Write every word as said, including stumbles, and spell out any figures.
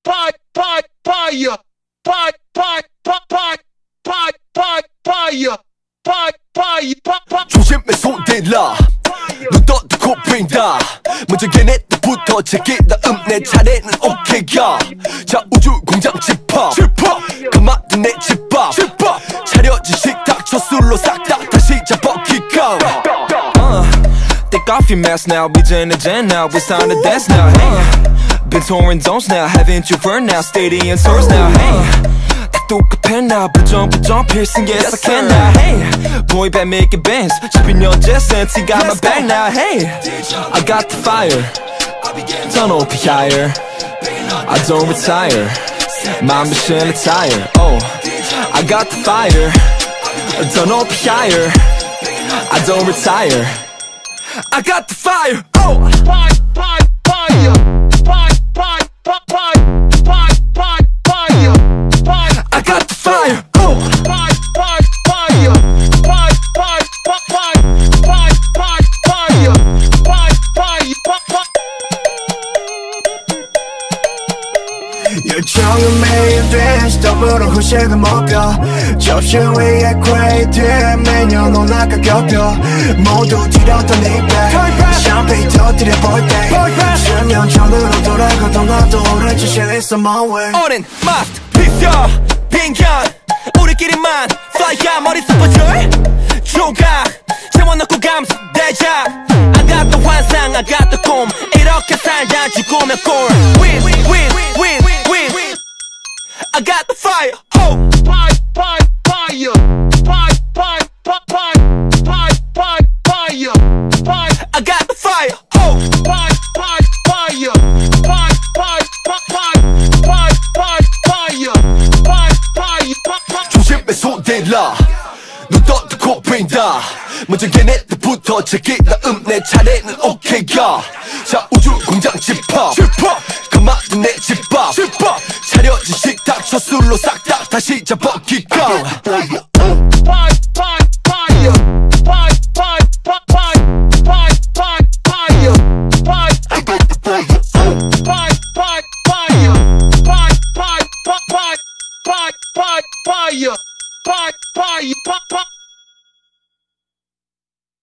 fire, fire, fire, fire, fire, fire, fire, fire, fire, fire, fire, fire. 조심해 손대라 눈 떠도 빈다 먼저 걔네들부터 제게 다음 내 차례는 오케이야. 자 우주 공장 집합 가마든 내 집밥 차려진 식탁 저술로 싹 다 다시 잡아기가. Take off your mask now, we in the gen now, it's time to dance now, hey. Been touring zones now, haven't you burned now, stadium tours now, hey. 똑같아 나 부정 부정 piercing yes I can now, hey. Boy band making bands, shipping your jet sense, you got my back now, hey. I got the fire, turn up higher, I don't retire, my mission attire, oh. I got the fire, turn up higher, I don't retire, I got the fire, oh. Fire, fire, fire, fire, fire, fire, fire, fire, fire, fire. I got the fire, oh. Fire, fire, fire, fire, fire, fire, fire, fire, fire, fire, fire, fire. 열정은 매일 돼 스톱으로 후식을 먹어 접시 위에 퀘이트에 매년 온화가 겹겨 모두 뒤렸던 이백 샴페인 터뜨려볼 때 수면 전으로 돌아가던 나도 오래 지신 있어 my way. 오랜 마스터피스 빈견 우리끼리만 fly야 머릿속 퍼즐 조각 채워넣고 감수대자 I got the 환상 I got the 꿈 이렇게 살다 죽으면 꼴 Win win win win I got the fire oh Fire, fire, fire, fire, fire, fire, fire, fire, fire, fire. I got the fire oh Fire, fire, fire, fire, fire, fire, fire, fire, fire, fire, fire, fire. 조심해 손대라 눈 떠도 빈다 먼저 걔네들부터 제게 다음 내 차례는 오케이야. 자 우주 공장 집합 가마든 내 집밥 차려진 식탁 저술로 싹 다 다시 잡아기가.